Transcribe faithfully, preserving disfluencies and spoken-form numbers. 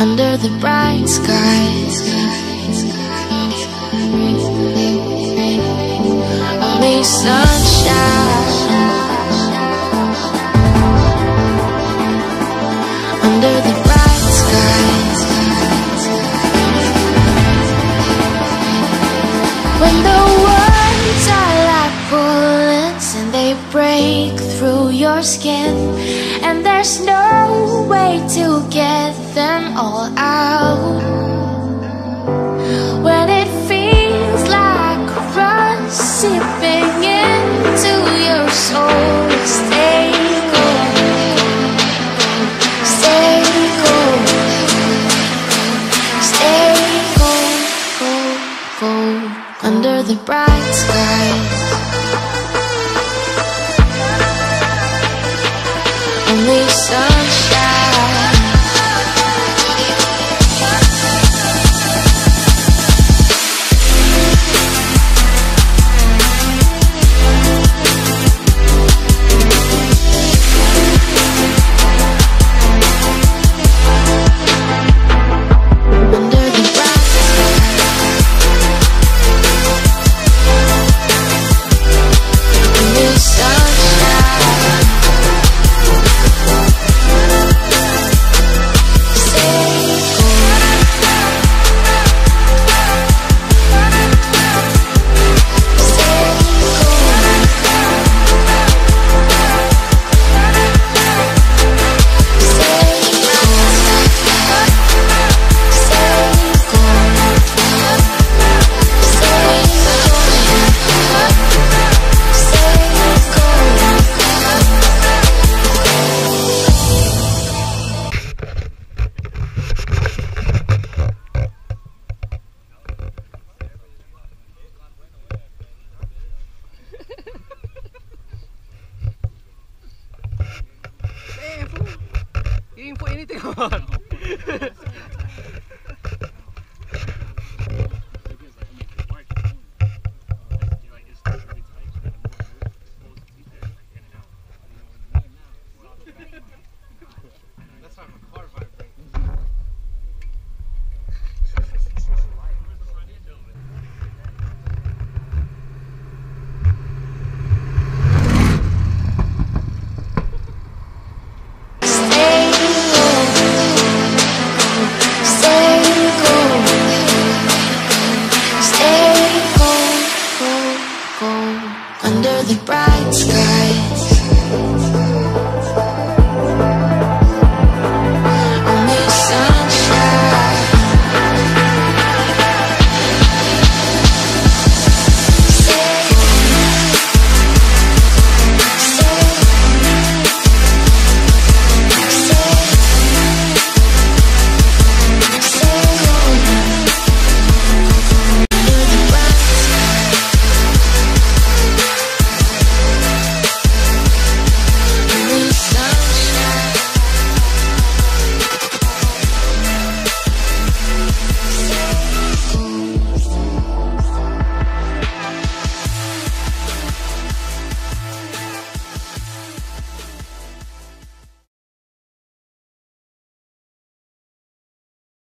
under the bright skies. Only sunshine under the bright skies. When the words are like bullets and they break through your skin, and there's no way to get them all out. When it feels like rust seeping into your soul, stay cool, stay cool, stay cool, cool, cool, under the bright skies. Only sunshine. Under the bright sky. Only sunshine. Info ini tengok.